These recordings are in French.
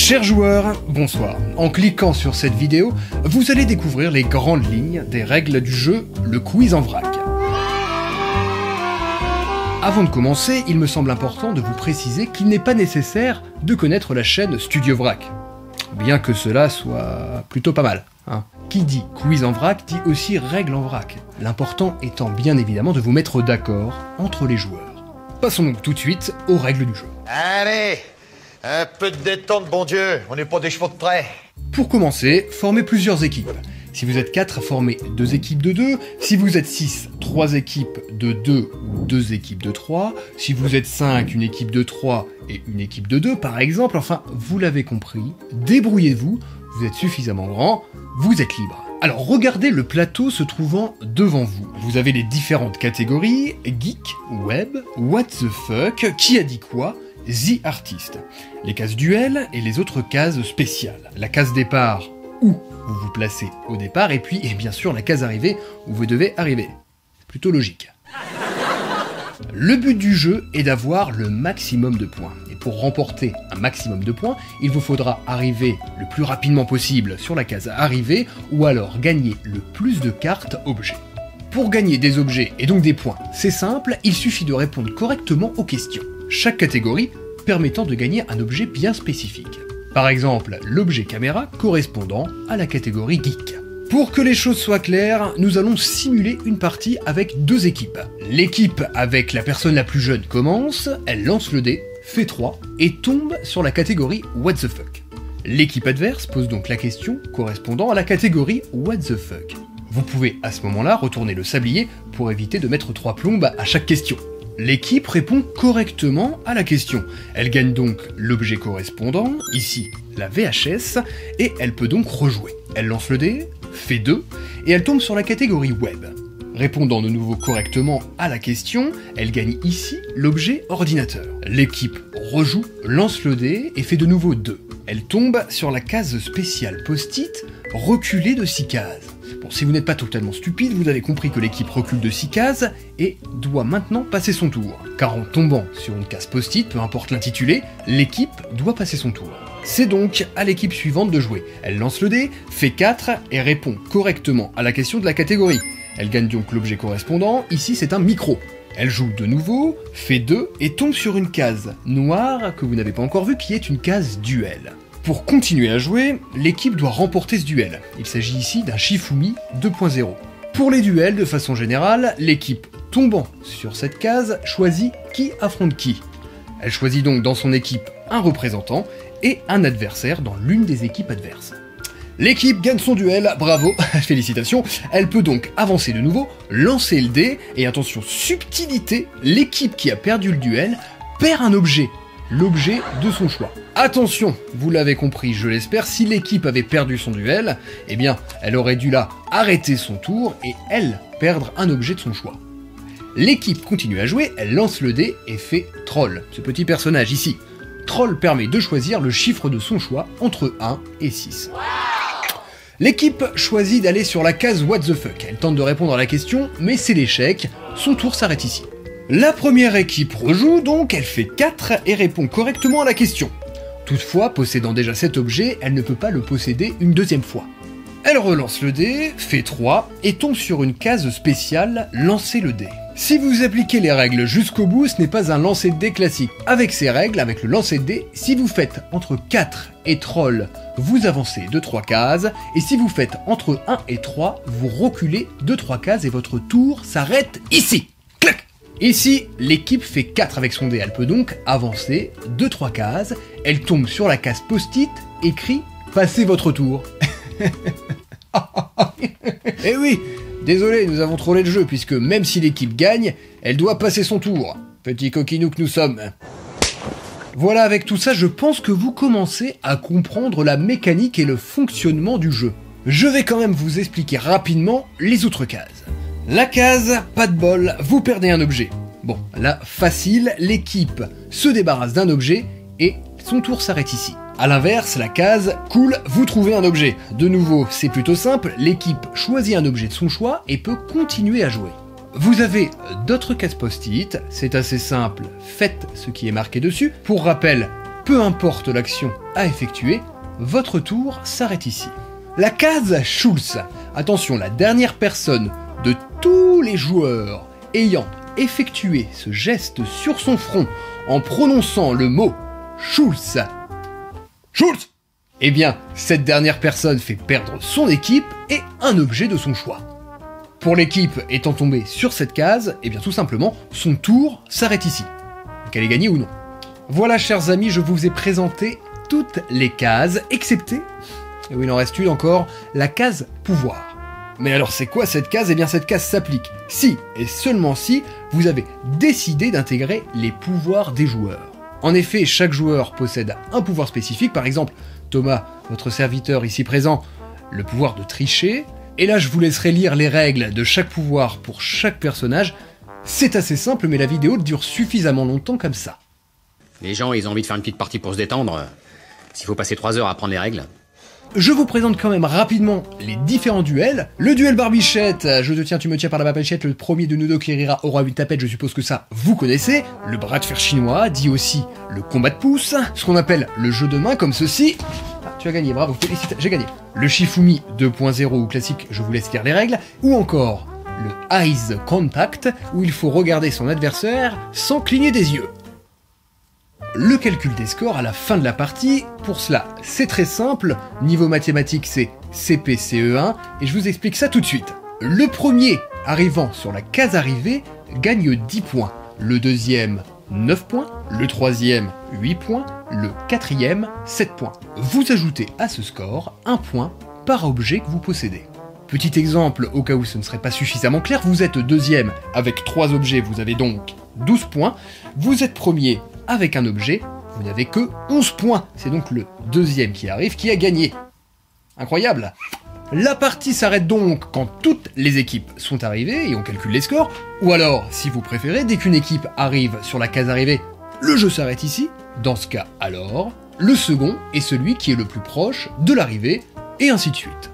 Chers joueurs, bonsoir. En cliquant sur cette vidéo, vous allez découvrir les grandes lignes des règles du jeu, le quiz en vrac. Avant de commencer, il me semble important de vous préciser qu'il n'est pas nécessaire de connaître la chaîne Studio Vrac. Bien que cela soit plutôt pas mal. Qui dit quiz en vrac dit aussi règles en vrac. L'important étant bien évidemment de vous mettre d'accord entre les joueurs. Passons donc tout de suite aux règles du jeu. Allez, un peu de détente, bon Dieu, on n'est pas des chevaux de trait. Pour commencer, formez plusieurs équipes. Si vous êtes 4, formez 2 équipes de 2. Si vous êtes 6, 3 équipes de 2 ou 2 équipes de 3. Si vous êtes 5, une équipe de 3 et une équipe de 2 par exemple. Enfin, vous l'avez compris, débrouillez-vous, vous êtes suffisamment grand, vous êtes libre. Alors regardez le plateau se trouvant devant vous. Vous avez les différentes catégories, geek, web, what the fuck, qui a dit quoi, the artist. Les cases duel et les autres cases spéciales. La case départ, où vous vous placez au départ, et puis, et bien sûr, la case arrivée, où vous devez arriver. C'est plutôt logique. Le but du jeu est d'avoir le maximum de points. Et pour remporter un maximum de points, il vous faudra arriver le plus rapidement possible sur la case arrivée, ou alors gagner le plus de cartes objets. Pour gagner des objets et donc des points, c'est simple, il suffit de répondre correctement aux questions. Chaque catégorie permettant de gagner un objet bien spécifique. Par exemple, l'objet caméra correspondant à la catégorie geek. Pour que les choses soient claires, nous allons simuler une partie avec 2 équipes. L'équipe avec la personne la plus jeune commence, elle lance le dé, fait 3 et tombe sur la catégorie What the fuck. L'équipe adverse pose donc la question correspondant à la catégorie What the fuck. Vous pouvez à ce moment-là retourner le sablier pour éviter de mettre 3 plombes à chaque question. L'équipe répond correctement à la question. Elle gagne donc l'objet correspondant, ici la VHS, et elle peut donc rejouer. Elle lance le dé, fait 2, et elle tombe sur la catégorie web. Répondant de nouveau correctement à la question, elle gagne ici l'objet ordinateur. L'équipe rejoue, lance le dé et fait de nouveau 2. Elle tombe sur la case spéciale post-it, reculée de 6 cases. Bon, si vous n'êtes pas totalement stupide, vous avez compris que l'équipe recule de 6 cases et doit maintenant passer son tour. Car en tombant sur une case post-it, peu importe l'intitulé, l'équipe doit passer son tour. C'est donc à l'équipe suivante de jouer. Elle lance le dé, fait 4 et répond correctement à la question de la catégorie. Elle gagne donc l'objet correspondant, ici c'est un micro. Elle joue de nouveau, fait 2 et tombe sur une case noire que vous n'avez pas encore vue qui est une case duel. Pour continuer à jouer, l'équipe doit remporter ce duel. Il s'agit ici d'un Shifumi 2.0. Pour les duels, de façon générale, l'équipe tombant sur cette case choisit qui affronte qui. Elle choisit donc dans son équipe un représentant et un adversaire dans l'une des équipes adverses. L'équipe gagne son duel, bravo, félicitations, elle peut donc avancer de nouveau, lancer le dé, et attention, subtilité, l'équipe qui a perdu le duel perd un objet, l'objet de son choix. Attention, vous l'avez compris, je l'espère, si l'équipe avait perdu son duel, eh bien, elle aurait dû là arrêter son tour et elle perdre un objet de son choix. L'équipe continue à jouer, elle lance le dé et fait Troll, ce petit personnage ici. Troll permet de choisir le chiffre de son choix entre 1 et 6. L'équipe choisit d'aller sur la case What the fuck. Elle tente de répondre à la question, mais c'est l'échec. Son tour s'arrête ici. La première équipe rejoue donc, elle fait 4 et répond correctement à la question. Toutefois, possédant déjà cet objet, elle ne peut pas le posséder une deuxième fois. Elle relance le dé, fait 3 et tombe sur une case spéciale Lancer le dé. Si vous appliquez les règles jusqu'au bout, ce n'est pas un lancer de dé classique. Avec ces règles, avec le lancer de dé, si vous faites entre 4 et Troll, vous avancez de 3 cases, et si vous faites entre 1 et 3, vous reculez de 3 cases et votre tour s'arrête ici. Clac! Ici, l'équipe fait 4 avec son dé, elle peut donc avancer de 3 cases, elle tombe sur la case post-it, écrit « Passez votre tour ». Eh oui, désolé, nous avons trollé le jeu, puisque même si l'équipe gagne, elle doit passer son tour. Petit coquinou que nous sommes. Voilà, avec tout ça, je pense que vous commencez à comprendre la mécanique et le fonctionnement du jeu. Je vais quand même vous expliquer rapidement les autres cases. La case, pas de bol, vous perdez un objet. Bon, là, facile, l'équipe se débarrasse d'un objet et son tour s'arrête ici. A l'inverse, la case « Cool, vous trouvez un objet ». De nouveau, c'est plutôt simple, l'équipe choisit un objet de son choix et peut continuer à jouer. Vous avez d'autres cases post-it, c'est assez simple, faites ce qui est marqué dessus. Pour rappel, Peu importe l'action à effectuer, votre tour s'arrête ici. La case Schulz. Attention, la dernière personne de tous les joueurs ayant effectué ce geste sur son front en prononçant le mot Schulz. Schulz! Eh bien, cette dernière personne fait perdre son équipe et un objet de son choix. Pour l'équipe étant tombée sur cette case, eh bien tout simplement, son tour s'arrête ici. Qu'elle ait gagné ou non. Voilà, chers amis, je vous ai présenté toutes les cases, excepté, et oui, il en reste une encore, la case pouvoir. Mais alors c'est quoi cette case? Eh bien cette case s'applique si, et seulement si, vous avez décidé d'intégrer les pouvoirs des joueurs. En effet, chaque joueur possède un pouvoir spécifique, par exemple, Thomas, votre serviteur ici présent, le pouvoir de tricher, et là je vous laisserai lire les règles de chaque pouvoir pour chaque personnage. C'est assez simple, mais la vidéo dure suffisamment longtemps comme ça. Les gens, ils ont envie de faire une petite partie pour se détendre. S'il faut passer 3 heures à apprendre les règles. Je vous présente quand même rapidement les différents duels. Le duel barbichette, je te tiens, tu me tiens par la barbichette, le premier de nous deux qui rira aura une tapette, je suppose que ça, vous connaissez. Le bras de fer chinois, dit aussi le combat de pouce, ce qu'on appelle le jeu de main comme ceci. Ah, tu as gagné, bravo, félicitations, j'ai gagné. Le Shifumi 2.0 ou classique, je vous laisse lire les règles. Ou encore le Eyes Contact, où il faut regarder son adversaire sans cligner des yeux. Le calcul des scores à la fin de la partie, pour cela c'est très simple, niveau mathématiques c'est CP-CE1, et je vous explique ça tout de suite. Le premier arrivant sur la case arrivée gagne 10 points, le deuxième 9 points, le troisième 8 points, le quatrième 7 points. Vous ajoutez à ce score un point par objet que vous possédez. Petit exemple, au cas où ce ne serait pas suffisamment clair, vous êtes deuxième avec 3 objets, vous avez donc 12 points, vous êtes premier avec un objet, vous n'avez que 11 points. C'est donc le deuxième qui arrive qui a gagné. Incroyable! La partie s'arrête donc quand toutes les équipes sont arrivées et on calcule les scores, ou alors, si vous préférez, dès qu'une équipe arrive sur la case arrivée, le jeu s'arrête ici. Dans ce cas, alors, le second est celui qui est le plus proche de l'arrivée, et ainsi de suite.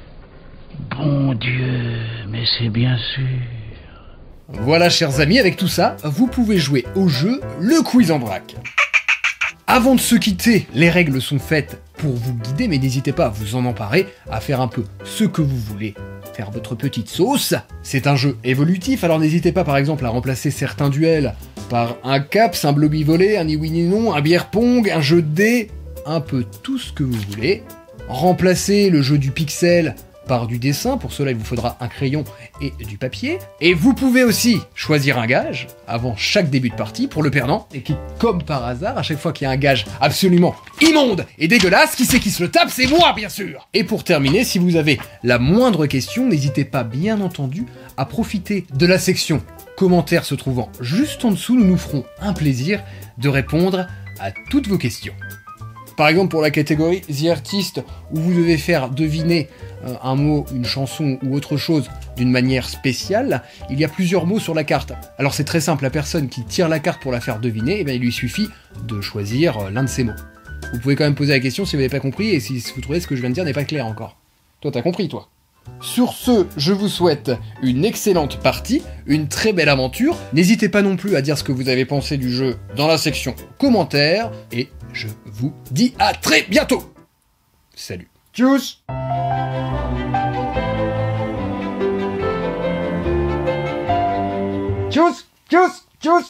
Bon Dieu, mais c'est bien sûr. Voilà, chers amis, avec tout ça, vous pouvez jouer au jeu le quiz en vrac. Avant de se quitter, les règles sont faites pour vous guider, mais n'hésitez pas à vous en emparer, à faire un peu ce que vous voulez, faire votre petite sauce. C'est un jeu évolutif, alors n'hésitez pas par exemple à remplacer certains duels par un caps, un bloby volé, un ni oui ni non, un bière pong, un jeu de dés, un peu tout ce que vous voulez. Remplacez le jeu du pixel par du dessin, pour cela il vous faudra un crayon et du papier. Et vous pouvez aussi choisir un gage avant chaque début de partie pour le perdant, et qui, comme par hasard, à chaque fois qu'il y a un gage absolument immonde et dégueulasse, qui c'est qui se le tape? C'est moi, bien sûr! Et pour terminer, si vous avez la moindre question, n'hésitez pas, bien entendu, à profiter de la section commentaires se trouvant juste en dessous. Nous nous ferons un plaisir de répondre à toutes vos questions. Par exemple, pour la catégorie The Artist, où vous devez faire deviner un mot, une chanson ou autre chose d'une manière spéciale, il y a plusieurs mots sur la carte. Alors c'est très simple, la personne qui tire la carte pour la faire deviner, eh bien, il lui suffit de choisir l'un de ces mots. Vous pouvez quand même poser la question si vous n'avez pas compris, et si vous trouvez ce que je viens de dire n'est pas clair encore. Toi, t'as compris, toi? Sur ce, je vous souhaite une excellente partie, une très belle aventure. N'hésitez pas non plus à dire ce que vous avez pensé du jeu dans la section commentaires, et je vous dis à très bientôt. Salut. Tchuss. Tchuss, tchuss, tchuss.